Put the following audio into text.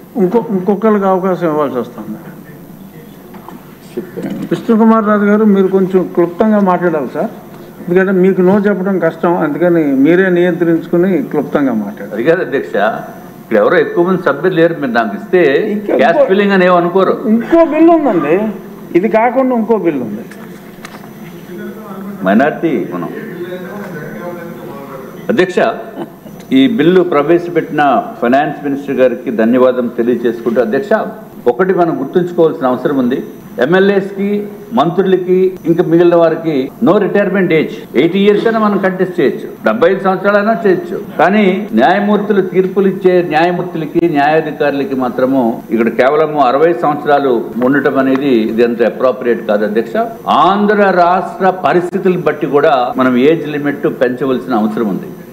ఇంకొకరికి అవకాశం ఇవ్వాల్సి వస్తుంది. విష్ణుకుమార్ రాజు గారు, మీరు కొంచెం క్లుప్తంగా మాట్లాడాలి సార్, ఎందుకంటే మీకు నో చెప్పడం కష్టం, అందుకని మీరే నియంత్రించుకుని క్లుప్తంగా మాట్లాడారు. అది కాదు అధ్యక్ష, ఇక్కడ ఎవరో ఎక్కువ మంది సభ్యులు లేరు, మీరు నాకు ఇస్తే క్యాష్ ఫిల్లింగ్ అని ఏమనుకోరు. ఇంకో బిల్లు ఉందండి, ఇది కాకుండా ఇంకో బిల్లు ఉంది, మైనార్టీ. మనం అధ్యక్ష, ఈ బిల్లు ప్రవేశపెట్టిన ఫైనాన్స్ మినిస్టర్ గారికి ధన్యవాదం తెలియజేసుకుంటూ, అధ్యక్ష ఒకటి మనం గుర్తుంచుకోవాల్సిన అవసరం ఉంది. ఎమ్మెల్యేస్కి, మంత్రులకి, ఇంకా మిగిలిన వారికి నో రిటైర్మెంట్ ఏజ్. 80 years అయినా మనం కంటెస్ట్ చేయొచ్చు, 75 సంవత్సరాలైనా చేయొచ్చు. కానీ న్యాయమూర్తులు తీర్పులు ఇచ్చే న్యాయమూర్తులకి, న్యాయాధికారులకి మాత్రము ఇక్కడ కేవలం 60 సంవత్సరాలు ఉండటం అనేది ఇది అంత అప్రోప్రియేట్ కాదు అధ్యక్ష. ఆంధ్ర రాష్ట్ర పరిస్థితులను బట్టి కూడా మనం ఏజ్ లిమిట్ పెంచవలసిన అవసరం ఉంది.